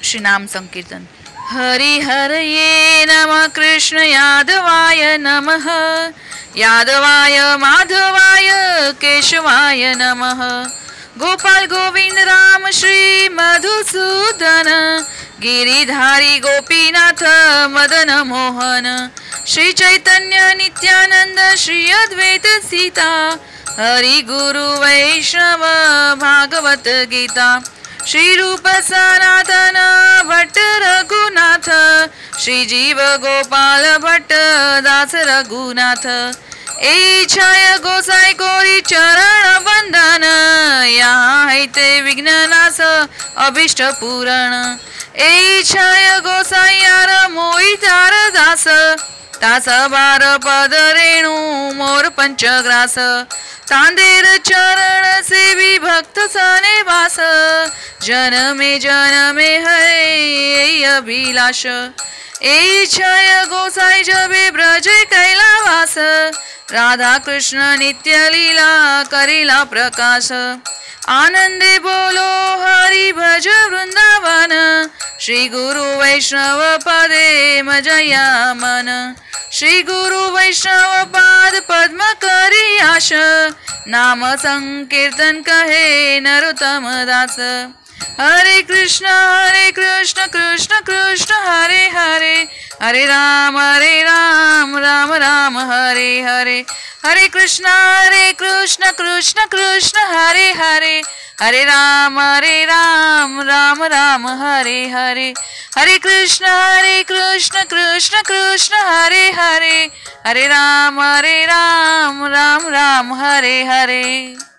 श्री नाम संकीर्तन। हरि हरये नमः कृष्ण यादवाय नमः, यादवाय माधवाय केशवाय नमः। गोपाल गोविंद राम श्री मधुसूदन, गिरिधारी गोपीनाथ मदन मोहन। श्री चैतन्य नित्यानंद श्री अद्वैत सीता, हरि गुरु वैष्णव भागवत गीता। श्री रूप सनातन भट्ट रघुनाथ, श्री जीव गोपाल भट्ट दास रघुनाथ। ए छाय गोसाई कोरी चरण वंदन, यहाँ है ते विघ्ननाश अभिष्ट पूरण। ए छाय गोसाई यार मोई तार दास, तास बार पद रेणु मोर पंचग्रास। तांदेर चरण सेवी भक्त सने वास, जनमे जनमे हरे अभिलाष। ए छाय गोसाई जबे ब्रज कैलावास, राधा कृष्ण नित्य लीला करिला प्रकाश। आनंदे बोलो हरि भज वृंदावन, श्री गुरु वैष्णव पदे मजया मन। श्री गुरु वैष्णव पाद पद्म करी आश, नाम संकीर्तन कहे नरोत्तम दास। हरे कृष्ण कृष्ण कृष्ण हरे हरे, हरे राम राम राम हरे हरे। हरे कृष्ण कृष्ण कृष्ण हरे हरे, हरे राम राम राम हरे हरे। हरे कृष्ण कृष्ण कृष्ण हरे हरे, हरे राम राम राम हरे हरे।